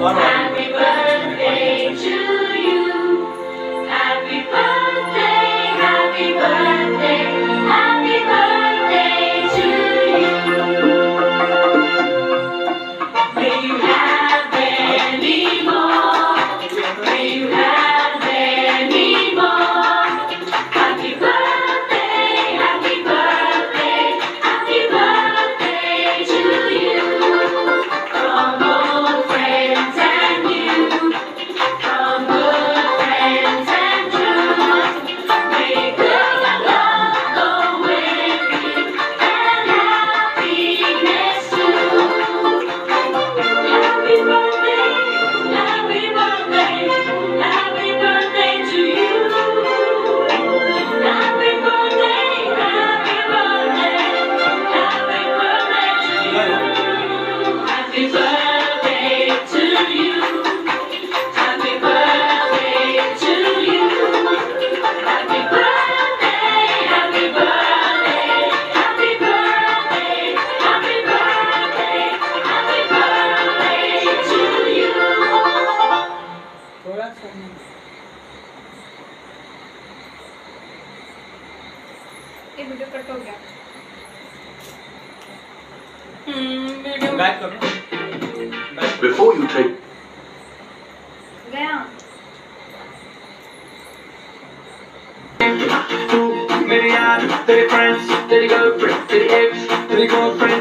Happy birthday to you. Happy birthday, happy birthday, happy birthday to you. May you have many more. May you have many more. Happy birthday, happy birthday, happy birthday to you. From old friends and you, from good friends and true. May good love go with you and happiness too. Happy birthday, happy birthday, happy birthday to you. Happy birthday, happy birthday, happy birthday to you. Happy birthday to you. Happy birthday to you. Happy birthday, happy birthday, happy birthday, happy birthday, happy birthday to you. ये video cut हो गया। Video back करो। Before you take गया। मेरे यार, तेरे friends, तेरी girlfriend, तेरी एक्स, तेरी गर्लफ्रेंड